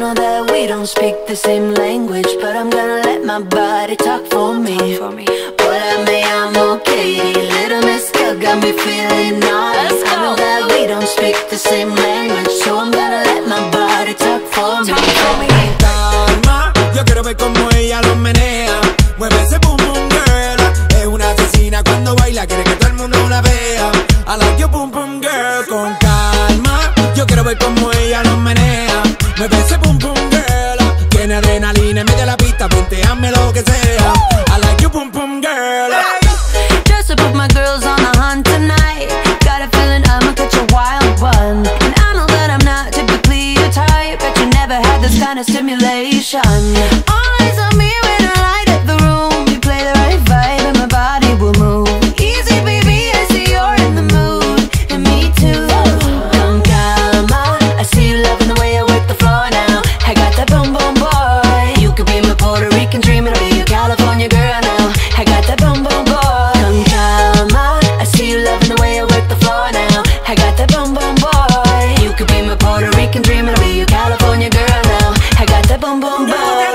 know that we don't speak the same language, but I'm gonna let my body talk for me. Hola, me llamo Katie, Little Miss Girl got me feeling naughty. I know that we don't speak the same language, so I'm gonna let my body talk for me. Calma, yo quiero ver cómo ella lo menea. Mueve ese boom boom girl. Es una asesina cuando baila, quiere que todo el mundo la vea. I like your boom boom girl. Con calma, yo quiero ver cómo ella lo menea. Mueve ese boom boom girl. Tiene adrenalina en medio de la pista, ponteame lo que sea. I like your boom boom girl. Just to put my girls on the hunt tonight. Got a feeling I'ma catch a wild one. And I know that I'm not typically your type, but you never had this kind of stimulation. Eyes on me when I light up the room. You play the right vibe and my body will move. Easy baby, I see you're in the mood, and me too. Con calma, I see you loving the way I work the floor now. I got that boom boom boy. You could be my Puerto Rican dream, and I'll be your California girl now. I got that boom boom boy. Con calma, I see you loving the way I work the floor now. I got that boom boom boy. You could be my Puerto Rican dream, and I'll be your California girl now. I got that boom boom boy.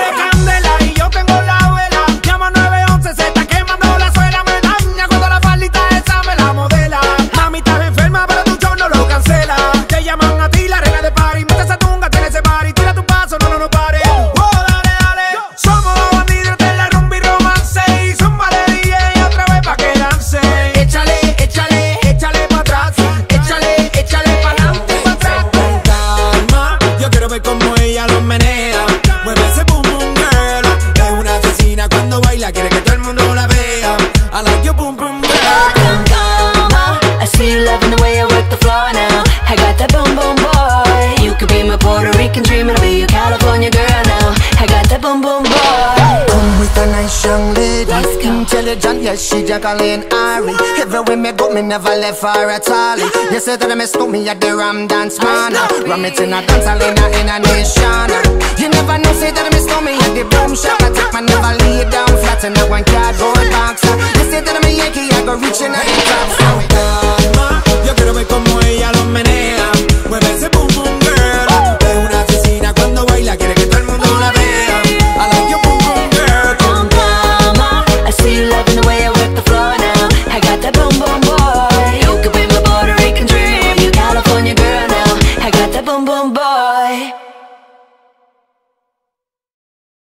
Quiere que todo el mundo la vea. I like your boom boom girl. Calma, I see you loving the way I work the floor now. I got that boom boom boy. You could be my Puerto Rican dream, and I'll be your California girl now. I got that boom boom boy. Come with a nice young lady, intelligent, yes, she Jacqueline Ari. Everywhere me go, me never left her at all. You say that I mistook me at the Ram Dance Man. Ram it in a dance hall in a nation.